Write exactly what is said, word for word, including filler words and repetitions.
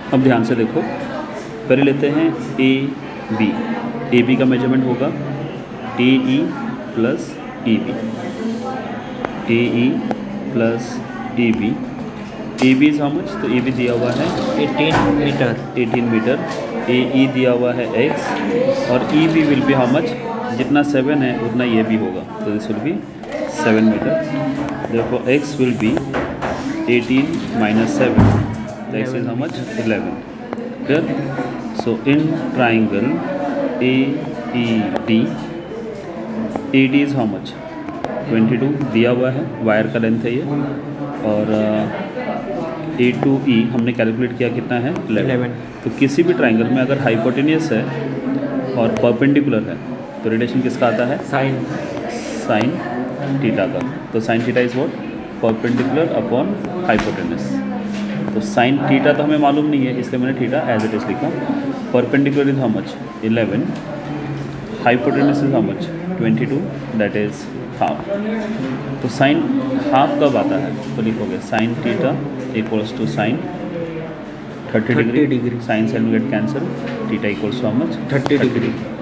अब ध्यान से देखो, पहले लेते हैं ए बी। ए बी का मेजरमेंट होगा A E plus E B, A E plus A B. A B is how much? तो ए बी दिया हुआ है eighteen metre, eighteen metre. A E दिया हुआ है x और E B will be how much? जितना सेवन है उतना ये भी होगा, तो this will be seven metre. देखो x will be eighteen minus seven, x is how much? Eleven. Clear? So in triangle A E D, A D is how much? Twenty two दिया हुआ है, वायर का length है ये। और ए to ई हमने calculate किया कितना है? इलेवन। तो किसी भी ट्राइंगल में अगर हाइपोटेनियस है और परपेंडिकुलर है तो रिलेशन किसका आता है? साइन साइन थीटा का। तो sine theta is what? Perpendicular upon hypotenuse. तो साइन थीटा तो हमें मालूम नहीं है, इसलिए मैंने थीटा एज इट इज लिखा। Perpendicular is how much? Eleven. Hypotenuse is how much? Twenty two, that is half. तो साइन हाफ कब आता है? तो लिखोगे sine theta equals to sine thirty degree. Sine sine get cancel, theta equals to how much? Thirty degree.